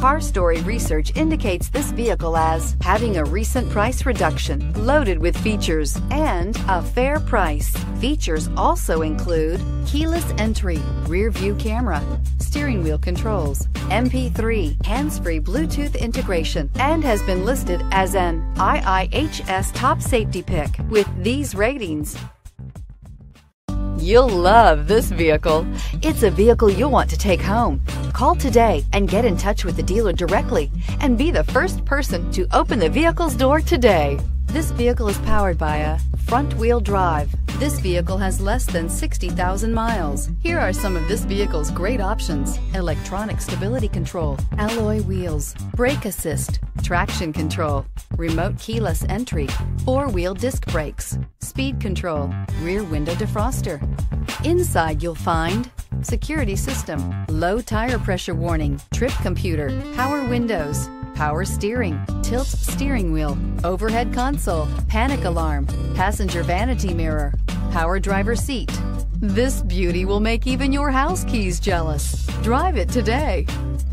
Car Story research indicates this vehicle as having a recent price reduction, loaded with features, and a fair price. Features also include keyless entry, rear view camera, steering wheel controls, MP3, hands-free Bluetooth integration, and has been listed as an IIHS Top Safety Pick with these ratings. You'll love this vehicle. It's a vehicle you'll want to take home. Call today and get in touch with the dealer directly and be the first person to open the vehicle's door today. This vehicle is powered by a front-wheel drive. This vehicle has less than 60,000 miles. Here are some of this vehicle's great options: electronic stability control, alloy wheels, brake assist, traction control, remote keyless entry, four-wheel disc brakes, speed control, rear window defroster. Inside you'll find security system, low tire pressure warning, trip computer, power windows, power steering, tilt steering wheel, overhead console, panic alarm, passenger vanity mirror, power driver seat. This beauty will make even your house keys jealous. Drive it today.